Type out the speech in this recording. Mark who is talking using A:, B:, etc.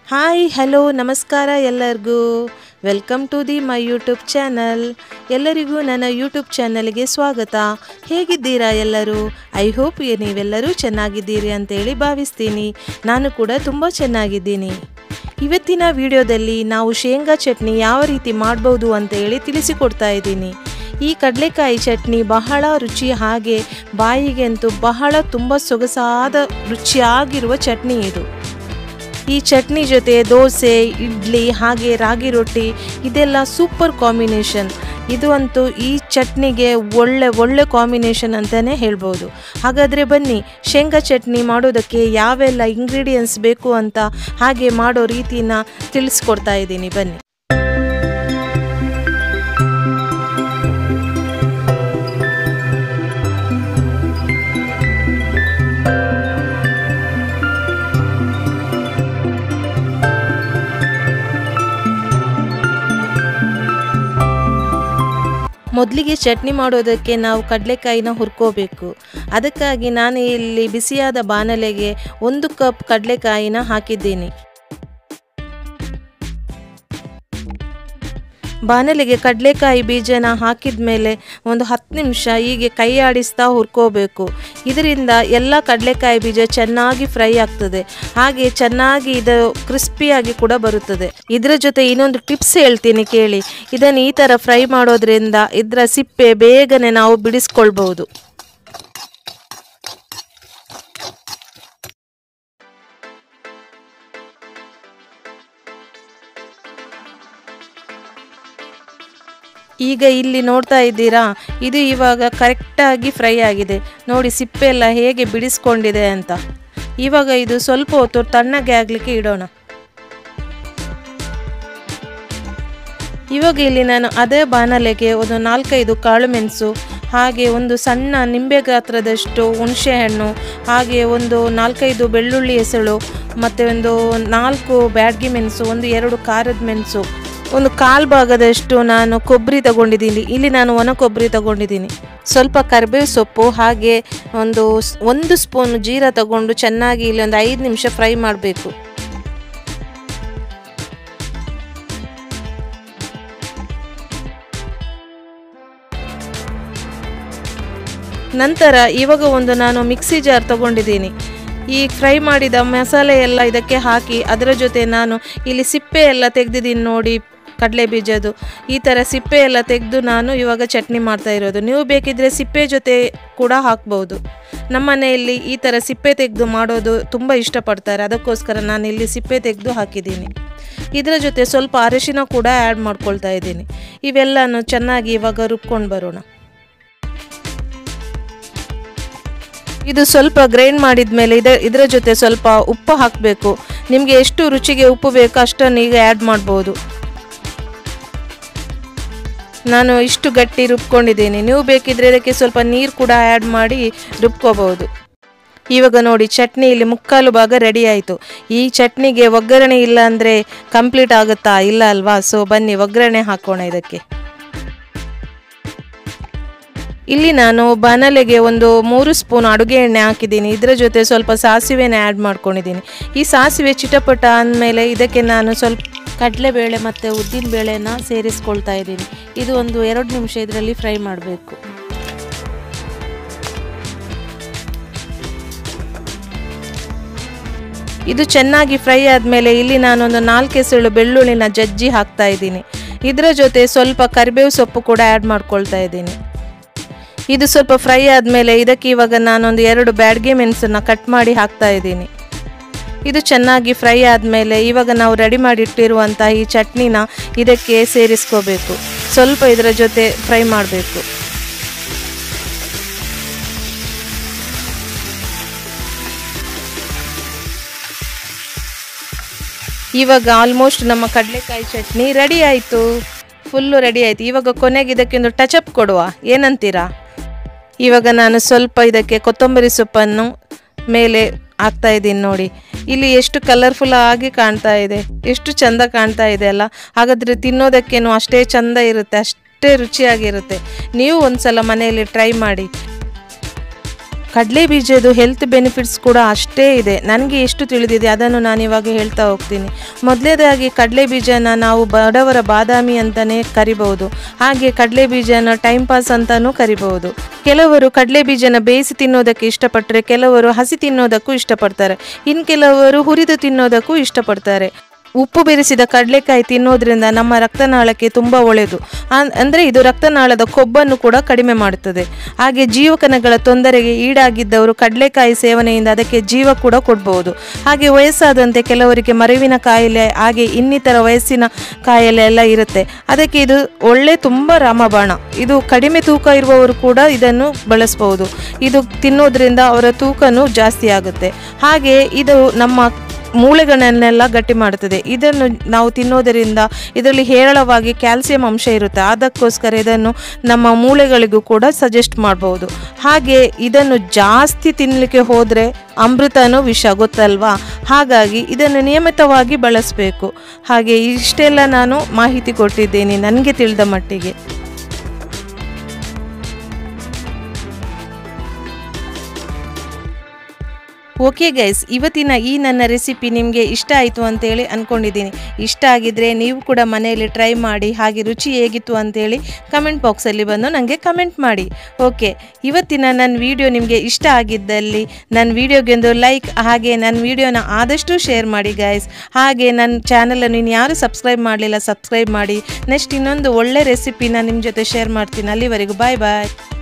A: Hi hello ನಮಸ್ಕಾರ ಎಲ್ಲರಿಗೂ welcome to the my YouTube channel. ಎಲ್ಲರಿಗೂ ನನ್ನ ಯೂಟ್ಯೂಬ್ ಚಾನಲ್ಗೆ ಸ್ವಾಗತ. ಹೇಗಿದ್ದೀರಾ ಎಲ್ಲರೂ? ಐ ಹೋಪ್ ನೀವೆಲ್ಲರೂ ಚೆನ್ನಾಗಿದ್ದೀರಿ ಅಂತೇಳಿ ಭಾವಿಸ್ತೀನಿ. ನಾನು ಕೂಡ ತುಂಬ ಚೆನ್ನಾಗಿದ್ದೀನಿ. ಇವತ್ತಿನ ವಿಡಿಯೋದಲ್ಲಿ ನಾವು ಶೇಂಗಾ ಚಟ್ನಿ ಯಾವ ರೀತಿ ಮಾಡ್ಬೋದು ಅಂತೇಳಿ ತಿಳಿಸಿಕೊಡ್ತಾ ಇದ್ದೀನಿ. ಈ ಕಡಲೆಕಾಯಿ ಚಟ್ನಿ ಬಹಳ ರುಚಿ, ಹಾಗೆ ಬಾಯಿಗೆಂತೂ ಬಹಳ ತುಂಬ ಸೊಗಸಾದ ರುಚಿಯಾಗಿರುವ ಚಟ್ನಿ ಇದು. ಈ ಚಟ್ನಿ ಜೊತೆ ದೋಸೆ, ಇಡ್ಲಿ ಹಾಗೆ ರಾಗಿ ರೊಟ್ಟಿ ಇದೆಲ್ಲ ಸೂಪರ್ ಕಾಂಬಿನೇಷನ್. ಇದು ಅಂತೂ ಈ ಚಟ್ನಿಗೆ ಒಳ್ಳೆ ಕಾಂಬಿನೇಷನ್ ಅಂತಲೇ ಹೇಳ್ಬೋದು. ಹಾಗಾದರೆ ಬನ್ನಿ, ಶೇಂಗಾ ಚಟ್ನಿ ಮಾಡೋದಕ್ಕೆ ಯಾವೆಲ್ಲ ಇಂಗ್ರೀಡಿಯೆಂಟ್ಸ್ ಬೇಕು ಅಂತ ಹಾಗೆ ಮಾಡೋ ರೀತಿನ ತಿಳಿಸ್ಕೊಡ್ತಾ ಇದ್ದೀನಿ ಬನ್ನಿ. ಮೊದಲಿಗೆ ಚಟ್ನಿ ಮಾಡೋದಕ್ಕೆ ನಾವು ಕಡಲೆಕಾಯಿನ ಹುರ್ಕೋಬೇಕು. ಅದಕ್ಕಾಗಿ ನಾನು ಇಲ್ಲಿ ಬಿಸಿಯಾದ ಬಾಣಲೆಗೆ 1 ಕಪ್ ಕಡಲೆಕಾಯಿನ ಹಾಕಿದ್ದೀನಿ. ಬಾಣಲೆಗೆ ಕಡಲೆಕಾಯಿ ಬೀಜನ ಹಾಕಿದ ಮೇಲೆ ಒಂದು 10 ನಿಮಿಷ ಹೀಗೆ ಕೈ ಆಡಿಸ್ತಾ ಹುರ್ಕೋಬೇಕು. ಇದರಿಂದ ಎಲ್ಲ ಕಡಲೆಕಾಯಿ ಬೀಜ ಚೆನ್ನಾಗಿ ಫ್ರೈ ಆಗ್ತದೆ, ಹಾಗೆ ಚೆನ್ನಾಗಿ ಇದು ಕ್ರಿಸ್ಪಿಯಾಗಿ ಕೂಡ ಬರುತ್ತದೆ. ಇದರ ಜೊತೆ ಇನ್ನೊಂದು ಟಿಪ್ಸ್ ಹೇಳ್ತೀನಿ ಕೇಳಿ. ಇದನ್ನು ಈ ಥರ ಫ್ರೈ ಮಾಡೋದ್ರಿಂದ ಇದರ ಸಿಪ್ಪೆ ಬೇಗನೆ ನಾವು ಬಿಡಿಸ್ಕೊಳ್ಬಹುದು. ಈಗ ಇಲ್ಲಿ ನೋಡ್ತಾ ಇದ್ದೀರಾ, ಇದು ಇವಾಗ ಕರೆಕ್ಟಾಗಿ ಫ್ರೈ ಆಗಿದೆ. ನೋಡಿ ಸಿಪ್ಪೆ ಎಲ್ಲ ಹೇಗೆ ಬಿಡಿಸ್ಕೊಂಡಿದೆ ಅಂತ. ಇವಾಗ ಇದು ಸ್ವಲ್ಪ ಹೊತ್ತು ತಣ್ಣಗೆ ಆಗಲಿಕ್ಕೆ ಇಡೋಣ. ಇವಾಗ ಇಲ್ಲಿ ನಾನು ಅದೇ ಬಾಣಲೆಗೆ ಒಂದು 4-5 ಕಾಳು ಮೆಣಸು, ಹಾಗೆ ಒಂದು ಸಣ್ಣ ನಿಂಬೆ ಗಾತ್ರದಷ್ಟು ಹುಣಸೆಹಣ್ಣು, ಹಾಗೆ ಒಂದು 4-5 ಬೆಳ್ಳುಳ್ಳಿ ಎಸಳು, ಮತ್ತು ಒಂದು 4 ಬ್ಯಾಡಗಿ ಮೆಣಸು, ಒಂದು 2 ಖಾರದ ಮೆಣಸು, ಒಂದು 1/4 ಭಾಗದಷ್ಟು ನಾನು ಕೊಬ್ಬರಿ ತಗೊಂಡಿದ್ದೀನಿ. ಇಲ್ಲಿ ನಾನು ಒಣ ಕೊಬ್ಬರಿ ತಗೊಂಡಿದ್ದೀನಿ. ಸ್ವಲ್ಪ ಕರಿಬೇವು ಸೊಪ್ಪು, ಹಾಗೆ ಒಂದು ಸ್ಪೂನ್ ಜೀರಾ ತಗೊಂಡು ಚೆನ್ನಾಗಿ ಇಲ್ಲಿ ಒಂದು 5 ನಿಮಿಷ ಫ್ರೈ ಮಾಡಬೇಕು. ನಂತರ ಇವಾಗ ನಾನು ಮಿಕ್ಸಿ ಜಾರ್ ತಗೊಂಡಿದ್ದೀನಿ. ಈ ಫ್ರೈ ಮಾಡಿದ ಮಸಾಲೆ ಎಲ್ಲ ಇದಕ್ಕೆ ಹಾಕಿ, ಅದರ ಜೊತೆ ನಾನು ಇಲ್ಲಿ ಸಿಪ್ಪೆ ಎಲ್ಲ ತೆಗೆದಿದ್ದೀನಿ ನೋಡಿ, ಕಡಲೆ ಬೀಜದ್ದು ಈ ಥರ ಸಿಪ್ಪೆ ಎಲ್ಲ ತೆಗೆದು ನಾನು ಇವಾಗ ಚಟ್ನಿ ಮಾಡ್ತಾ ಇರೋದು. ನೀವು ಬೇಕಿದ್ರೆ ಸಿಪ್ಪೆ ಜೊತೆ ಕೂಡ ಹಾಕ್ಬೋದು. ನಮ್ಮ ಮನೆಯಲ್ಲಿ ಈ ಥರ ಸಿಪ್ಪೆ ತೆಗೆದು ಮಾಡೋದು ತುಂಬ ಇಷ್ಟಪಡ್ತಾರೆ, ಅದಕ್ಕೋಸ್ಕರ ನಾನು ಇಲ್ಲಿ ಸಿಪ್ಪೆ ತೆಗೆದು ಹಾಕಿದ್ದೀನಿ. ಇದರ ಜೊತೆ ಸ್ವಲ್ಪ ಅರಿಶಿನ ಕೂಡ ಆ್ಯಡ್ ಮಾಡ್ಕೊಳ್ತಾ ಇದ್ದೀನಿ. ಇವೆಲ್ಲನೂ ಚೆನ್ನಾಗಿ ಇವಾಗ ರುಬ್ಕೊಂಡು ಬರೋಣ. ಇದು ಸ್ವಲ್ಪ ಗ್ರೈಂಡ್ ಮಾಡಿದ ಮೇಲೆ ಇದರ ಜೊತೆ ಸ್ವಲ್ಪ ಉಪ್ಪು ಹಾಕಬೇಕು. ನಿಮಗೆ ಎಷ್ಟು ರುಚಿಗೆ ಉಪ್ಪು ಬೇಕೋ ಅಷ್ಟನ್ನು ಈಗ ಆ್ಯಡ್ ಮಾಡ್ಬೋದು. ನಾನು ಇಷ್ಟು ಗಟ್ಟಿ ರುಬ್ಕೊಂಡಿದ್ದೀನಿ. ನೀವು ಬೇಕಿದ್ರೆ ಇದಕ್ಕೆ ಸ್ವಲ್ಪ ನೀರು ಕೂಡ ಆ್ಯಡ್ ಮಾಡಿ ರುಬ್ಕೋಬಹುದು. ಇವಾಗ ನೋಡಿ, ಚಟ್ನಿ ಇಲ್ಲಿ 3/4 ಭಾಗ ರೆಡಿ ಆಯಿತು. ಈ ಚಟ್ನಿಗೆ ಒಗ್ಗರಣೆ ಇಲ್ಲ ಅಂದರೆ ಕಂಪ್ಲೀಟ್ ಆಗುತ್ತಾ? ಇಲ್ಲ ಅಲ್ವಾ? ಸೊ ಬನ್ನಿ ಒಗ್ಗರಣೆ ಹಾಕೋಣ ಇದಕ್ಕೆ. ಇಲ್ಲಿ ನಾನು ಬಾಣಲೆಗೆ ಒಂದು 3 ಸ್ಪೂನ್ ಅಡುಗೆ ಎಣ್ಣೆ ಹಾಕಿದ್ದೀನಿ. ಇದರ ಜೊತೆ ಸ್ವಲ್ಪ ಸಾಸಿವೆನ ಆ್ಯಡ್ ಮಾಡ್ಕೊಂಡಿದ್ದೀನಿ. ಈ ಸಾಸಿವೆ ಚಿಟಪಟ ಅಂದಮೇಲೆ ಇದಕ್ಕೆ ನಾನು ಸ್ವಲ್ಪ ಕಡಲೆಬೇಳೆ ಮತ್ತು ಉದ್ದಿನ ಬೇಳೆನ ಸೇರಿಸ್ಕೊಳ್ತಾ ಇದ್ದೀನಿ. ಇದು ಒಂದು 2 ನಿಮಿಷ ಇದರಲ್ಲಿ ಫ್ರೈ ಮಾಡಬೇಕು. ಇದು ಚೆನ್ನಾಗಿ ಫ್ರೈ ಆದಮೇಲೆ ಇಲ್ಲಿ ನಾನೊಂದು 4 ಎಸಳು ಬೆಳ್ಳುಳ್ಳಿನ ಜಜ್ಜಿ ಹಾಕ್ತಾ ಇದ್ದೀನಿ. ಇದರ ಜೊತೆ ಸ್ವಲ್ಪ ಕರಿಬೇವು ಸೊಪ್ಪು ಕೂಡ ಆ್ಯಡ್ ಮಾಡ್ಕೊಳ್ತಾ ಇದ್ದೀನಿ. ಇದು ಸ್ವಲ್ಪ ಫ್ರೈ ಆದಮೇಲೆ ಇದಕ್ಕೆ ಇವಾಗ ನಾನೊಂದು 2 ಬ್ಯಾಡಗಿ ಮೆಣಸನ್ನು ಕಟ್ ಮಾಡಿ ಹಾಕ್ತಾ ಇದ್ದೀನಿ. ಇದು ಚೆನ್ನಾಗಿ ಫ್ರೈ ಆದಮೇಲೆ ಇವಾಗ ನಾವು ರೆಡಿ ಮಾಡಿಟ್ಟಿರುವಂಥ ಈ ಚಟ್ನಿನ ಇದಕ್ಕೆ ಸೇರಿಸ್ಕೋಬೇಕು. ಸ್ವಲ್ಪ ಇದರ ಜೊತೆ ಫ್ರೈ ಮಾಡಬೇಕು. ಇವಾಗ ಆಲ್ಮೋಸ್ಟ್ ನಮ್ಮ ಕಡಲೆಕಾಯಿ ಚಟ್ನಿ ರೆಡಿ ಆಯಿತು, ಫುಲ್ಲು ರೆಡಿ ಆಯಿತು. ಇವಾಗ ಕೊನೆಗೆ ಇದಕ್ಕೆ ಒಂದು ಟಚಪ್ ಕೊಡುವ, ಏನಂತೀರಾ? ಇವಾಗ ನಾನು ಸ್ವಲ್ಪ ಇದಕ್ಕೆ ಕೊತ್ತಂಬರಿ ಸೊಪ್ಪನ್ನು ಮೇಲೆ ಹಾಕ್ತಾ ಇದ್ದೀನಿ. ನೋಡಿ ಇಲ್ಲಿ ಎಷ್ಟು ಕಲರ್ಫುಲ್ ಆಗಿ ಕಾಣ್ತಾ ಇದೆ, ಎಷ್ಟು ಚಂದ ಕಾಣ್ತಾ ಇದೆ ಅಲ್ಲ. ಹಾಗಾದರೆ ತಿನ್ನೋದಕ್ಕೇನು ಅಷ್ಟೇ ಚಂದ ಇರುತ್ತೆ, ಅಷ್ಟೇ ರುಚಿಯಾಗಿರುತ್ತೆ. ನೀವು ಒಂದ್ಸಲ ಮನೆಯಲ್ಲಿ ಟ್ರೈ ಮಾಡಿ. ಕಡಲೆ ಬೀಜದ ಹೆಲ್ತ್ ಬೆನಿಫಿಟ್ಸ್ ಕೂಡ ಅಷ್ಟೇ ಇದೆ. ನನಗೆ ಎಷ್ಟು ತಿಳಿದಿದೆ ಅದನ್ನು ನಾನು ಇವಾಗ ಹೇಳ್ತಾ ಹೋಗ್ತೀನಿ. ಮೊದಲನೇದಾಗಿ ಕಡಲೆ ಬೀಜನ ನಾವು ಬಡವರ ಬಾದಾಮಿ ಅಂತಲೇ ಕರಿಬಹುದು. ಹಾಗೆ ಕಡಲೆ ಬೀಜನ ಟೈಮ್ ಪಾಸ್ ಅಂತಲೂ ಕರಿಬಹುದು. ಕೆಲವರು ಕಡಲೆ ಬೀಜನ ಬೇಯಿಸಿ ತಿನ್ನೋದಕ್ಕೆ ಇಷ್ಟಪಟ್ಟರೆ ಕೆಲವರು ಹಸಿ ತಿನ್ನೋದಕ್ಕೂ ಇಷ್ಟಪಡ್ತಾರೆ. ಇನ್ನು ಕೆಲವರು ಹುರಿದು ತಿನ್ನೋದಕ್ಕೂ ಇಷ್ಟಪಡ್ತಾರೆ. ಉಪ್ಪು ಬೆರೆಸಿದ ಕಡಲೆಕಾಯಿ ತಿನ್ನೋದ್ರಿಂದ ನಮ್ಮ ರಕ್ತನಾಳಕ್ಕೆ ತುಂಬ ಒಳ್ಳೆಯದು. ಅಂದರೆ ಇದು ರಕ್ತನಾಳದ ಕೊಬ್ಬನ್ನು ಕೂಡ ಕಡಿಮೆ ಮಾಡುತ್ತದೆ. ಹಾಗೆ ಜೀವಕಣಗಳ ತೊಂದರೆಗೆ ಈಡಾಗಿದ್ದವರು ಕಡಲೆಕಾಯಿ ಸೇವನೆಯಿಂದ ಅದಕ್ಕೆ ಜೀವ ಕೂಡ ಕೊಡ್ಬೋದು. ಹಾಗೆ ವಯಸ್ಸಾದಂತೆ ಕೆಲವರಿಗೆ ಮರೆವಿನ ಕಾಯಿಲೆ ಹಾಗೆ ಇನ್ನಿತರ ವಯಸ್ಸಿನ ಕಾಯಿಲೆ ಎಲ್ಲ ಇರುತ್ತೆ. ಅದಕ್ಕೆ ಇದು ತುಂಬ ರಾಮಬಾಣ. ಇದು ಕಡಿಮೆ ತೂಕ ಇರುವವರು ಕೂಡ ಇದನ್ನು ಬಳಸ್ಬೋದು. ಇದು ತಿನ್ನೋದ್ರಿಂದ ಅವರ ತೂಕನೂ ಜಾಸ್ತಿ ಆಗುತ್ತೆ. ಹಾಗೆ ಇದು ನಮ್ಮ ಮೂಳೆಗಳನ್ನೆಲ್ಲ ಗಟ್ಟಿ ಮಾಡುತ್ತದೆ. ಇದನ್ನು ನಾವು ತಿನ್ನೋದರಿಂದ ಇದರಲ್ಲಿ ಹೇರಳವಾಗಿ ಕ್ಯಾಲ್ಸಿಯಂ ಅಂಶ ಇರುತ್ತೆ. ಅದಕ್ಕೋಸ್ಕರ ಇದನ್ನು ನಮ್ಮ ಮೂಳೆಗಳಿಗೂ ಕೂಡ ಸಜೆಸ್ಟ್ ಮಾಡ್ಬೋದು. ಹಾಗೆ ಇದನ್ನು ಜಾಸ್ತಿ ತಿನ್ನಲಿಕ್ಕೆ ಹೋದರೆ ಅಮೃತನೂ ವಿಷ, ಗೊತ್ತಲ್ವಾ? ಹಾಗಾಗಿ ಇದನ್ನು ನಿಯಮಿತವಾಗಿ ಬಳಸಬೇಕು. ಹಾಗೆ ಇಷ್ಟೆಲ್ಲ ನಾನು ಮಾಹಿತಿ ಕೊಟ್ಟಿದ್ದೇನೆ ನನಗೆ ತಿಳಿದ ಮಟ್ಟಿಗೆ. ಓಕೆ ಗೈಸ್, ಇವತ್ತಿನ ಈ ನನ್ನ ರೆಸಿಪಿ ನಿಮಗೆ ಇಷ್ಟ ಆಯಿತು ಅಂತೇಳಿ ಅಂದ್ಕೊಂಡಿದ್ದೀನಿ. ಇಷ್ಟ ಆಗಿದ್ದರೆ ನೀವು ಕೂಡ ಮನೆಯಲ್ಲಿ ಟ್ರೈ ಮಾಡಿ. ಹಾಗೆ ರುಚಿ ಹೇಗಿತ್ತು ಅಂತೇಳಿ ಕಮೆಂಟ್ ಬಾಕ್ಸಲ್ಲಿ ಬಂದು ನನಗೆ ಕಮೆಂಟ್ ಮಾಡಿ. ಓಕೆ, ಇವತ್ತಿನ ನನ್ನ ವಿಡಿಯೋ ನಿಮಗೆ ಇಷ್ಟ ಆಗಿದ್ದಲ್ಲಿ ನನ್ನ ವಿಡಿಯೋಗೆ ಒಂದು ಲೈಕ್, ಹಾಗೆ ನನ್ನ ವಿಡಿಯೋನ ಆದಷ್ಟು ಶೇರ್ ಮಾಡಿ ಗೈಸ್. ಹಾಗೆ ನನ್ನ ಚಾನಲನ್ನು ಇನ್ಯಾರು ಸಬ್ಸ್ಕ್ರೈಬ್ ಮಾಡಲಿಲ್ಲ, ಸಬ್ಸ್ಕ್ರೈಬ್ ಮಾಡಿ. ನೆಕ್ಸ್ಟ್ ಇನ್ನೊಂದು ಒಳ್ಳೆ ರೆಸಿಪಿನ ನಿಮ್ಮ ಜೊತೆ ಶೇರ್ ಮಾಡ್ತೀನಿ. ಅಲ್ಲಿವರೆಗೂ ಬಾಯ್ ಬಾಯ್.